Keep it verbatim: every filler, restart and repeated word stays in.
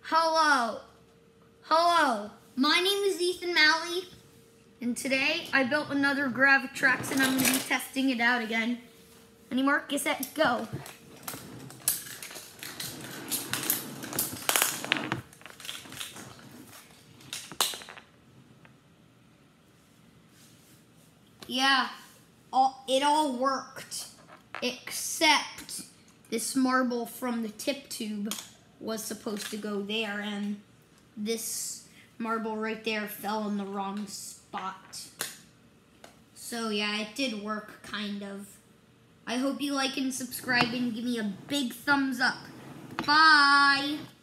Hello. Hello. My name is Ethan Malley, and today I built another Gravitrax, and I'm going to be testing it out again. Ready, mark, get set, go. Yeah, all, it all worked, except this marble from the tip tube was supposed to go there, and this marble right there fell in the wrong spot. So yeah, it did work, kind of. I hope you like and subscribe and give me a big thumbs up. Bye!